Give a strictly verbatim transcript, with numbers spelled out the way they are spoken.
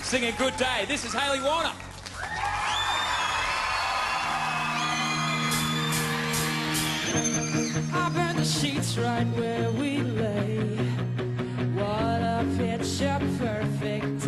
singing Good Day. This is Hayley Warner. I burned the sheets right where we lay. What a picture perfect